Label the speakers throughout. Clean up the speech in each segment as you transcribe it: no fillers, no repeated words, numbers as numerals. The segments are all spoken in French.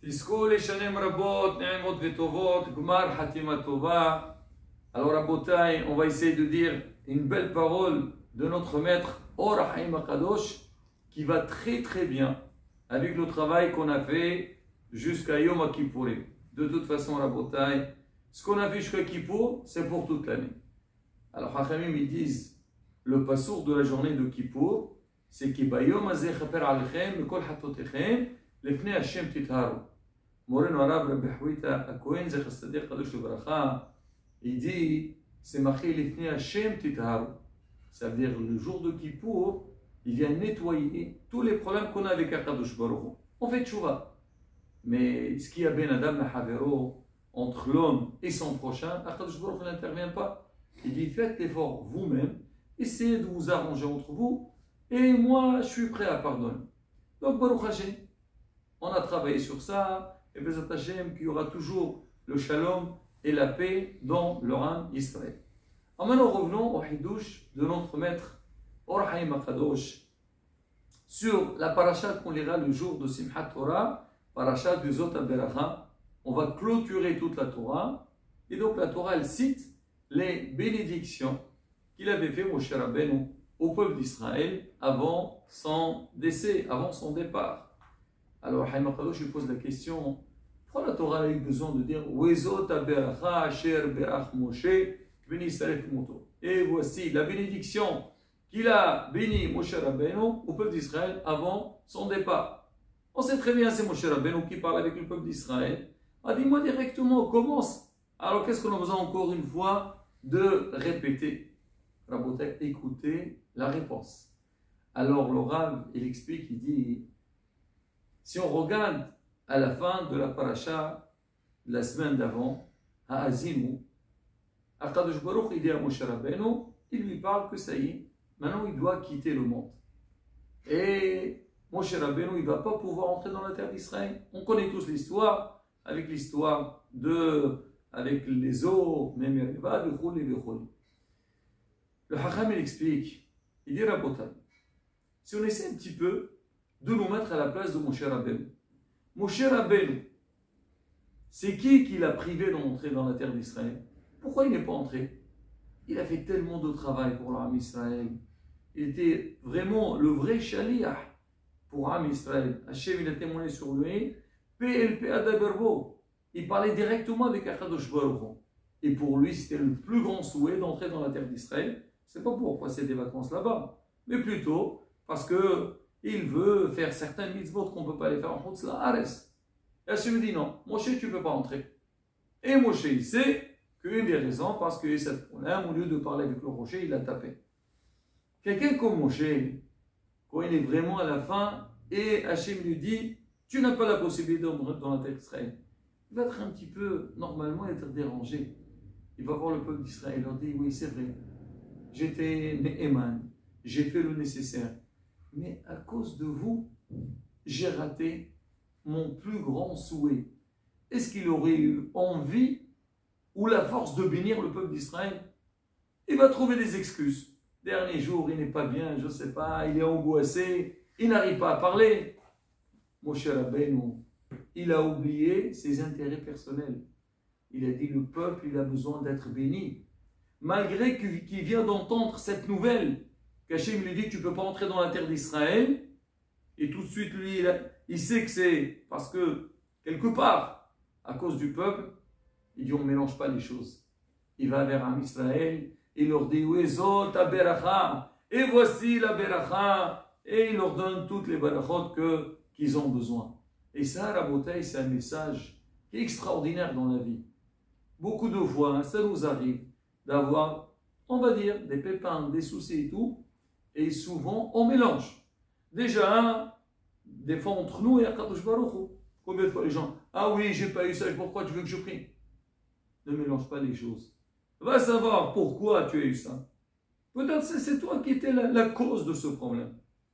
Speaker 1: תזכו לשנים רבות, נעימות וטובות, גמר חתימה טובה. Alors, Rabotai, on va essayer de dire une belle parole de notre maître, Or HaChaim HaKadosh, qui va très très bien avec le travail qu'on a fait jusqu'à Yom Kippourim. De toute façon, Rabotai, ce qu'on a fait jusqu'à Kippour, c'est pour toute l'année. Alors, Chachamim, ils disent, le passour de la journée de Kippour, c'est qui Bayom Azeh Chaper Alechem, Mikol Hatotechem, Lefnei Hashem Titharu. Moreno Arav Rabbi Hawita Akohen, Zech Sadir Kadosh Lebracha, il dit, c'est marqué Lefnei Hashem Titharu. Ça veut dire, le jour de Kippour, il vient nettoyer tous les problèmes qu'on a avec Akadosh Baruch Hu. On fait tchouva. Mais ce qu'il y a ben Adam Mahavero, entre l'homme et son prochain, Akadosh Baruch Hu n'intervient pas. Il dit, faites l'effort vous-même, essayez de vous arranger entre vous, et moi, je suis prêt à pardonner. Donc, Baruch Hashem, on a travaillé sur ça, et Bezat Hashem, qu'il y aura toujours le shalom et la paix dans le Ram Israël. Alors maintenant, revenons au Hidouche de notre maître, Or HaChaim HaKadosh, sur la paracha qu'on lira le jour de Simchat Torah, paracha de Zot HaBeracha. On va clôturer toute la Torah, et donc la Torah, elle cite les bénédictions qu'il avait fait Moshe Rabbeinu au peuple d'Israël avant son décès, avant son départ. Alors, Haïm HaKadosh lui pose la question, pourquoi la Torah a eu besoin de dire Wezot HaBeracha Asher Berach Moshe Beni Israël Moto. Et voici la bénédiction qu'il a béni Moshe Rabbeinu au peuple d'Israël avant son départ. On sait très bien, c'est Moshe Rabbeinu qui parle avec le peuple d'Israël. Dis-moi directement, commence. Alors, qu'est-ce qu'on a besoin encore une fois de répéter? Rabotai, écoutez la réponse. Alors, le Rav, il explique, il dit, si on regarde à la fin de la paracha de la semaine d'avant, à Azimou, Akadosh Baruch, il dit à Moshe Rabbeinu, il lui parle que ça y est, maintenant il doit quitter le monde. Et Moshe Rabbeinu, il ne va pas pouvoir entrer dans la terre d'Israël. On connaît tous l'histoire, avec l'histoire avec les eaux, Memeriva, Bechol et Bechol. Le Hacham, il explique, il dit Rabotai, si on essaie un petit peu de nous mettre à la place de Moshe Rabbeinu. Moshe Rabbeinu, c'est qui l'a privé d'entrer dans la terre d'Israël? Pourquoi il n'est pas entré? Il a fait tellement de travail pour l'Am Israël. Il était vraiment le vrai shaliach pour l'Am Israël. Hachem, il a témoigné sur lui. PLP Adaberbo. Il parlait directement avec Akadosh Baruch Hu. Et pour lui, c'était le plus grand souhait d'entrer dans la terre d'Israël. C'est pas pour passer des vacances là-bas, mais plutôt parce qu'il veut faire certains mitzvot qu'on ne peut pas les faire en Chutz La'aretz. Et Hachem dit non, Moshe, tu ne peux pas entrer. Et Moshe, il sait qu'une des raisons, parce que cette problème, au lieu de parler avec le rocher, il l'a tapé. Quelqu'un comme Moshe, quand il est vraiment à la fin, et Hachem lui dit, tu n'as pas la possibilité d'entrer dans la terre d'Israël. Il va être un petit peu, normalement, être dérangé. Il va voir le peuple d'Israël, il leur dit, oui, c'est vrai, j'étais Ne'eman, j'ai fait le nécessaire, mais à cause de vous, j'ai raté mon plus grand souhait. Est-ce qu'il aurait eu envie ou la force de bénir le peuple d'Israël? Il va trouver des excuses. Dernier jour, il n'est pas bien, je ne sais pas, il est angoissé, il n'arrive pas à parler. Moshe Rabbeinu, il a oublié ses intérêts personnels. Il a dit, le peuple, il a besoin d'être béni. Malgré qu'il vient d'entendre cette nouvelle, qu'Hachem lui dit, tu ne peux pas entrer dans la terre d'Israël, et tout de suite, lui, il sait que c'est parce que, quelque part, à cause du peuple, il dit, on ne mélange pas les choses. Il va vers un Israël, il leur dit, Wezot HaBeracha, et voici la Beracha, et il leur donne toutes les barachot qu'ils ont besoin. Et ça, Rabotai, c'est un message qui est extraordinaire dans la vie. Beaucoup de fois, ça nous arrive d'avoir, on va dire, des pépins, des soucis et tout, et souvent, on mélange. Déjà, des fois entre nous et Akadosh Baruch Hu. Combien de fois les gens, ah oui, j'ai pas eu ça, pourquoi tu veux que je prie? Ne mélange pas les choses. Va savoir pourquoi tu as eu ça. Peut-être c'est toi qui étais la cause de ce problème.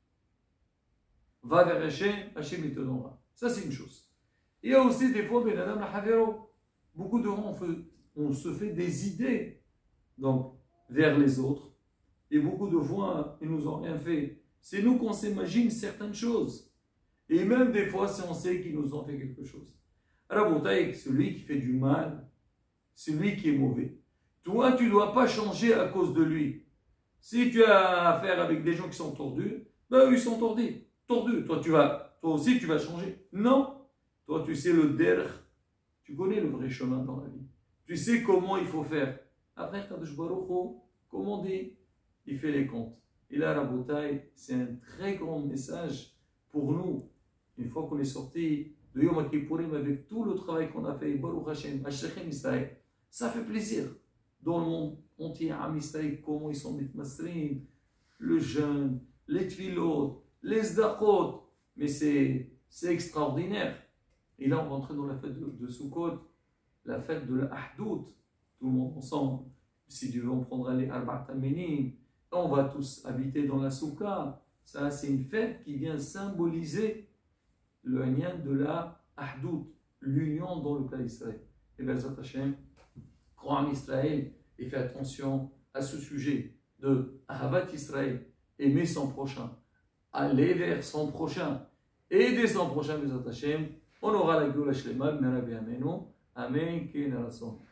Speaker 1: Va vers Hachem, Hachem il te donnera. Ça c'est une chose. Il y a aussi des fois, beaucoup de gens, on se fait des idées donc, vers les autres. Et beaucoup de fois, ils nous ont rien fait. C'est nous qu'on s'imagine certaines choses. Et même des fois, si on sait qu'ils nous ont fait quelque chose. Rabotaï, celui qui fait du mal, celui qui est mauvais. Toi, tu ne dois pas changer à cause de lui. Si tu as affaire avec des gens qui sont tordus, ben eux, ils sont tordus. Toi aussi, tu vas changer. Non. Toi, tu sais le der. Tu connais le vrai chemin dans la vie. Tu sais comment il faut faire. Après, Kadosh Baruch Hu, comme on dit, il fait les comptes. Et là, Rabotaï, c'est un très grand message pour nous. Une fois qu'on est sorti de Yom Kippourim avec tout le travail qu'on a fait, Baruch Hashem, Hashechem Israël, ça fait plaisir. Dans le monde entier, Am Israël, comment ils sont mitmasrim, le jeûne, les tfilot, les zdachot, mais c'est extraordinaire. Et là, on rentre dans la fête de Sukkot, la fête de la Ahdout, tout le monde ensemble. Si Dieu veut, on prendra les Arbaat Amenim, on va tous habiter dans la Soukha. Ça, c'est une fête qui vient symboliser le Hanyan de la Ahdout, l'union dans le clan Israël. Et bien, Zat Hashem, crois en Israël et fais attention à ce sujet de Ahavat Israël, aimer son prochain, aller vers son prochain, aider son prochain, Bezat Hashem, on aura la Géoula Shlema, B'Narabi Amenu, Amen, Ken Rason.